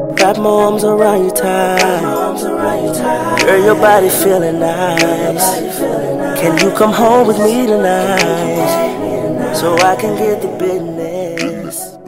Got my arms around you tight. Girl, your body feeling nice. Can you come home with me tonight, so I can get the business?